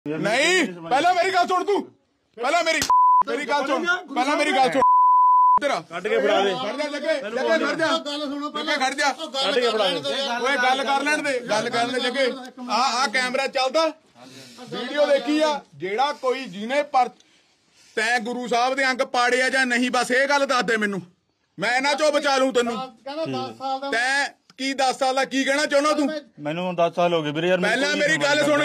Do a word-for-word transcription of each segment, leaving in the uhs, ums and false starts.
नहीं पहला मेरी गल सुन तू पहला मेरी मेरी गल सुन पहला मेरी गल सुन तेरा कट के फड़ा दे खड़ जा जगे जगे खड़ जा गल सुनो पहले खड़ जा कट के फड़ा दे ओए गल कर लेण दे गल कर ले जगे आ आ कैमरा चलदा वीडियो देखी आ जेड़ा कोई जिने पर तै गुरु साहब दे अंग पाड़े आ जां नहीं बस ये गल दस दे मैनू मैं इन्हां चों बचा लूं तैनू तै की दस साल दा की कहना चाहना तू मैनू दस साल हो गए वीरे यार पहला मेरी गल सुन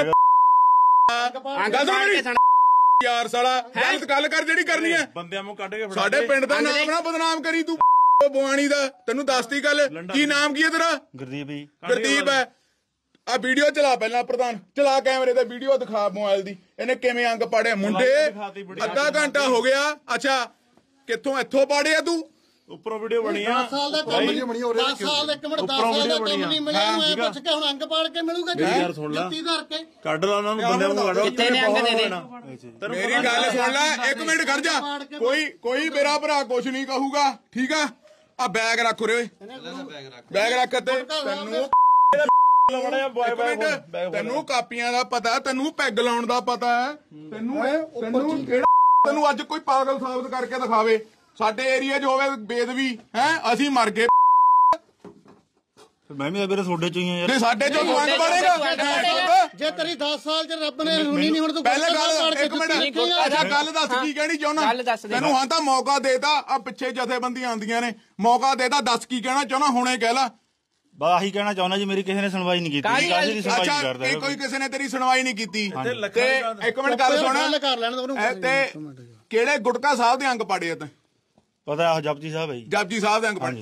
यार साला गलत गल कर जेड़ी करनी है बंदे मू कट के साडे पिंड दा नाम ना बदनाम करी तू बवानी दा तेनू दसती गल की नाम की है तेरा गुरदीप जी गुरदीप है आ वीडियो चला पहला प्रधान चला कैमरे ते वीडियो दिखा मोबाइल दी इन्हें किवें अंग पाड़े मुंडे अद्धा घंटा हो गया अच्छा कित्थों इत्थों पाड़े तू ਉੱਪਰੋਂ ਵੀਡੀਓ ਬਣੀ ਆ दस साल ਦਾ ਕੰਮ ਨਹੀਂ ਬਣੀ ਦਸ ਸਾਲ ਇੱਕ ਮਿੰਟ ਦਸ ਸਾਲ ਦਾ ਕੰਮ ਨਹੀਂ ਮਿਲਿਆ ਨੂੰ ਐ ਪੁੱਛ ਕੇ ਹੁਣ ਅੰਗ ਪਾੜ ਕੇ ਮਿਲੂਗਾ ਯਾਰ ਸੁਣ ਲੈ ਜੁੱਤੀ ਧਰ ਕੇ ਕੱਢ ਲਾ ਉਹਨਾਂ ਨੂੰ ਬੰਦਿਆਂ ਨੂੰ ਕੱਢੋ ਕਿੱਥੇ ਨੇ ਅੰਗ ਦੇ ਦੇ मेरी गल सुन ले एक मिनट खड़ जा कोई कोई मेरा भरा कुछ नहीं कहूगा ठीक है आ बैग रख रे बैग रख ते तेनू तेनू कापियां दा पता तेनू पैग लाउण दा पता है तेनू तेनू केड़ा तेनू अज कोई पागल साबित करके दिखावे साडे एरिया च होवे बेदवी है असीं मर गए मैं भी अगर सोडे चों ही यार ते साडे चों तू अंग बढ़ेगा ਜੇ ਤੇਰੀ ਦਸ ਸਾਲ ਚ ਰੱਬ ਨੇ ਹੁਣੀ ਨਹੀਂ ਹੁਣ ਤੂੰ पहले गल एक मिनट अच्छा गल दस की कहनी चाहना तैनू हां तां मौका देता आ पिछे जथेबंदियां आंदियां ने मौका देता दस की कहना चाहना हुणे कह ला बस आही कहना चाहना जी मेरी किसी ने सुनवाई नहीं की काजी दी सुनवाई अच्छा करदा कोई किसी ने तेरी सुनवाई नहीं की ते एक मिनट गल सुन ਕਰ ਲੈਣ ਉਹਨੂੰ ते केड़े गुटका साहब दे अंग पाड़े ते पता है जपजी साहब है जपजी साहब दे अंग पाड़े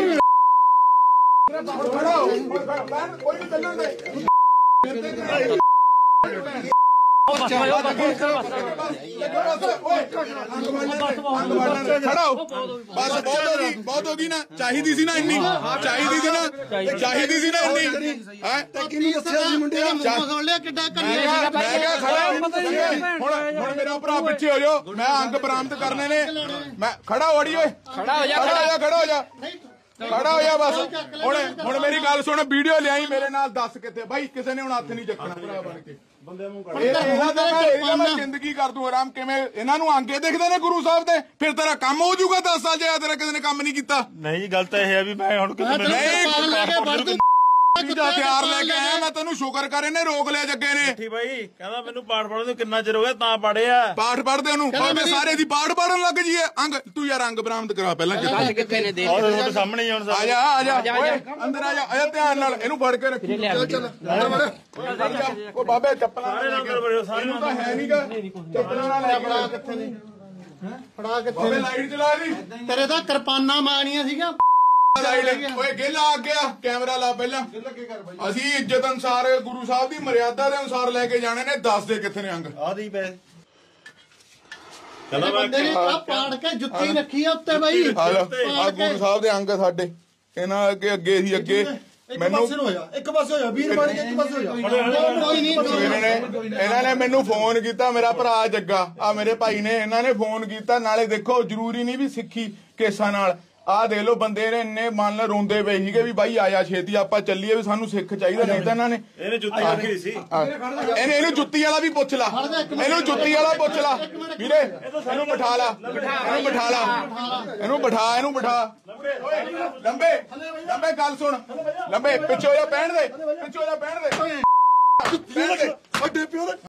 कोई भी चलण दे बस बहुत होगी बहुत होगी ना चाहिदी सी ना इन्नी चाहिदी सी ना चाहिदी सी ना इन्नी ਸੁਣ ਲਿਆ ਕਿੱਡਾ ਕਰੀ मैं क्या खड़ा हुण हुण मेरा भरा पिछे हो जाओ मैं अंग बरामद करने ने मैं खड़ा हो अड़िए खड़ा हो जा खड़ा हो जा खड़ा हो जा खड़ा हो जा बस हुण हुण मेरी गल सुन वीडियो लियाई मेरे नाल दस किथे भाई किसी ने हुण हत्थ नहीं चकना भरा बन के जिंदगी कर दू आराम किवें इन्हां नूं आंगे दिखदे ने गुरु साहब दे फिर तेरा काम हो जाऊगा दस साल जे तेरा किसी ने काम नहीं कीता नहीं जी गल तां इह है भी मैं हुण नहीं हथियार लेके आया मैं तेनू शुक्र कर इन्हें रोक लिया जग्गे ने भाई कहंदा मैनू पाठ पढ़न नूं किन्ना चिर हो गया तां पढ़िया पाठ पढ़दे ओनू सारे दी पाठ पढ़न लग जी अंग तू यार अंग बरामद करा पहला कितने ने दे और रोड सामने ही हुण आ जा आ जा अंदर आ जा आ ध्यान नाल इनू फड़ के रखी चल ओ बाबे चप्पलां सारे अंदर बड़े सारे ਤਾਂ ਹੈ ਨਹੀਂਗਾ ਚप्पलां ਨਾਲ ਲੈ ਕੇ ਕਿੱਥੇ ਨੇ ਹੈ ਫੜਾ ਕੇ ਬਾਬੇ ਲਾਈਟ ਚਲਾ ਲਈ ਤੇਰੇ ਤਾਂ ਕਿਰਪਾਨਾਂ ਮਾਰੀਆਂ ਸੀਗਾ ਓਏ ਗਿੱਲ ਆ ਗਿਆ ਕੈਮਰਾ ਲਾ ਪਹਿਲਾਂ ਅਸੀਂ ਇੱਜ਼ਤ ਅਨਸਾਰ ਗੁਰੂ ਸਾਹਿਬ ਦੀ ਮਰਿਆਦਾ ਦੇ ਅਨਸਾਰ ਲੈ ਕੇ ਜਾਣੇ ਨੇ ਦੱਸ ਦੇ ਕਿੱਥੇ ਨੇ ਅੰਗ ਆ ਦੀ ਪੈ ਕਹਿੰਦਾ ਬੰਦੇ ਨੇ ਆ ਪਾੜ ਕੇ ਜੁੱਤੀ ਰੱਖੀ ਆ ਉੱਤੇ ਬਾਈ ਆ ਗੁਰੂ ਸਾਹਿਬ ਦੇ ਅੰਗ ਸਾਡੇ ਇਹਨਾਂ ਅੱਗੇ ਅੱਗੇ ਸੀ ਅੱਗੇ ਮੈਨੂੰ ਇੱਕ ਪਾਸੇ ਹੋਇਆ ਵੀਰ ਬਣ ਕੇ ਇੱਕ ਪਾਸੇ ਹੋਇਆ ਕੋਈ ਨਹੀਂ ਇਹਨਾਂ ਨੇ ਮੈਨੂੰ ਫੋਨ ਕੀਤਾ ਮੇਰਾ ਭਰਾ ਜੱਗਾ ਆ ਮੇਰੇ ਭਾਈ ਨੇ ਇਹਨਾਂ ਨੇ ਫੋਨ ਕੀਤਾ ਨਾਲੇ ਦੇਖੋ ਜ਼ਰੂਰੀ ਨਹੀਂ ਵੀ ਸਿੱਖੀ ਕੇਸਾਂ ਨਾਲ ਆ ਦੇਖ ਲੋ ਬੰਦੇ ਨੇ ਇੰਨੇ ਮਨ ਰੋਂਦੇ ਪਏ ਸੀਗੇ ਵੀ ਬਾਈ ਆਇਆ ਛੇਤੀ ਆਪਾਂ ਚੱਲੀਏ ਵੀ ਸਾਨੂੰ ਸਿੱਖ ਚਾਹੀਦਾ ਨਹੀਂ ਤਾਂ ਇਹਨਾਂ ਨੇ ਇਹਨੇ ਜੁੱਤੀ ਰੱਖੀ ਸੀ ਇਹਨੇ ਇਹਨੂੰ ਜੁੱਤੀ ਵਾਲਾ ਵੀ ਪੁੱਛ ਲਾ ਇਹਨੂੰ ਜੁੱਤੀ ਵਾਲਾ ਪੁੱਛ ਲਾ ਵੀਰੇ ਇਹਨੂੰ ਬਿਠਾ ਲਾ ਇਹਨੂੰ ਬਿਠਾ ਲਾ ਇਹਨੂੰ ਬਿਠਾ ਇਹਨੂੰ ਬਿਠਾ ਲੰਬੇ ਲੰਬੇ ਗੱਲ ਸੁਣ ਲੰਬੇ ਪਿੱਛੇ ਹੋ ਜਾ ਬਹਿਣ ਦੇ ਪਿੱਛੇ ਹੋ ਜਾ ਬਹਿਣ ਦੇ ਬਹਿਣ ਦੇ ਵੱਡੇ ਪਿਓ